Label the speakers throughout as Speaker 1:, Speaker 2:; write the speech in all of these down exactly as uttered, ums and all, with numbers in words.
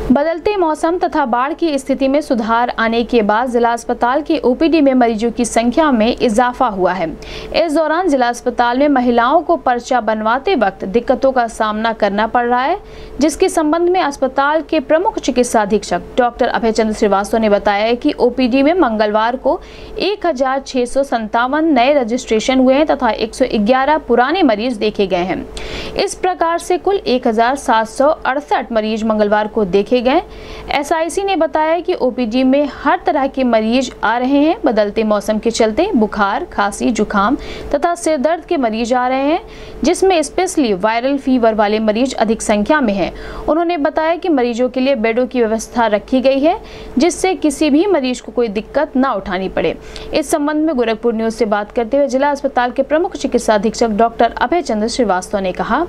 Speaker 1: बदलते मौसम तथा बाढ़ की स्थिति में सुधार आने के बाद जिला अस्पताल के ओपीडी में मरीजों की संख्या में इजाफा हुआ है। इस दौरान जिला अस्पताल में महिलाओं को पर्चा बनवाते वक्त दिक्कतों का सामना करना पड़ रहा है, जिसके संबंध में अस्पताल के प्रमुख चिकित्सा अधीक्षक डॉक्टर अभय चंद्र श्रीवास्तव ने बताया कि ओपीडी में मंगलवार को एक हजार छह सौ संतावन नए रजिस्ट्रेशन हुए हैं तथा एक सौ ग्यारह पुराने मरीज देखे गए हैं। इस प्रकार से कुल एक हजार सात सौ अड़सठ मरीज मंगलवार को देखे गए। एसआईसी ने बताया कि ओपीडी में हर तरह के मरीज आ रहे हैं। बदलते मौसम के चलते बुखार, खांसी, जुकाम तथा सिर दर्द के मरीज आ रहे हैं, जिसमें स्पेशली वायरल फीवर वाले मरीज अधिक संख्या में हैं। उन्होंने बताया कि मरीजों के लिए बेडों की व्यवस्था रखी गई है, जिससे किसी भी मरीज को कोई दिक्कत न उठानी पड़े। इस संबंध में गोरखपुर न्यूज से बात करते हुए जिला अस्पताल के प्रमुख चिकित्सा अधीक्षक डॉक्टर अभय चंद्र श्रीवास्तव ने कहा,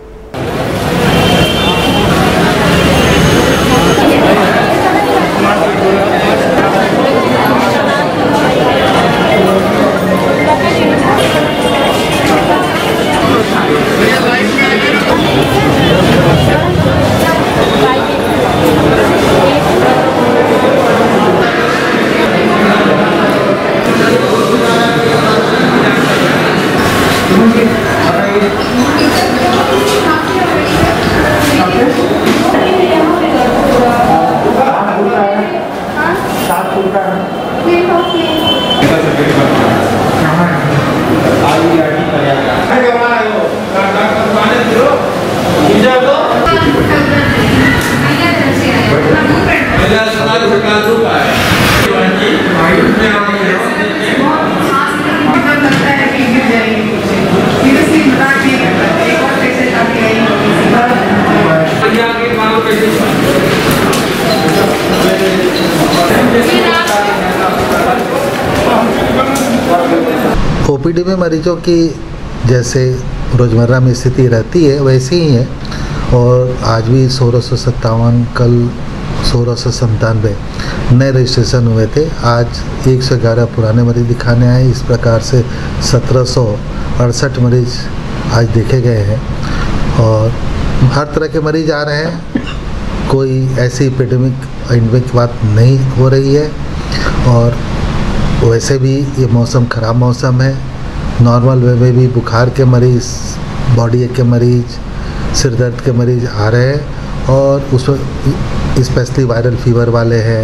Speaker 2: ओपीडी में मरीजों की जैसे रोज़मर्रा में स्थिति रहती है वैसे ही है, और आज भी सोलह सौ सत्तावन, कल सोलह सौ संतानवे नए रजिस्ट्रेशन हुए थे। आज एक सौ ग्यारह पुराने मरीज दिखाने आए। इस प्रकार से सत्रह सौ अड़सठ मरीज आज देखे गए हैं और हर तरह के मरीज आ रहे हैं। कोई ऐसी एपिडेमिक एंडेमिक बात नहीं हो रही है, और वैसे भी ये मौसम ख़राब मौसम है। नॉर्मल वे में भी बुखार के मरीज़, बॉडी एक के मरीज़, सिर दर्द के मरीज़ आ रहे हैं, और उसमें स्पेशली वायरल फीवर वाले हैं।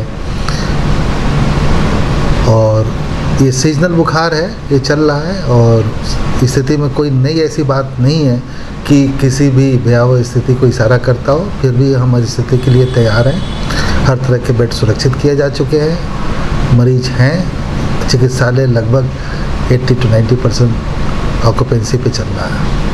Speaker 2: और ये सीजनल बुखार है, ये चल रहा है, और स्थिति में कोई नई ऐसी बात नहीं है कि किसी भी भयावह स्थिति को इशारा करता हो। फिर भी हम स्थिति के लिए तैयार हैं। हर तरह के बेड सुरक्षित किए जा चुके हैं। मरीज हैं, चिकित्सालय लगभग अस्सी टू नब्बे परसेंट ऑक्यूपेंसी पे चल रहा है।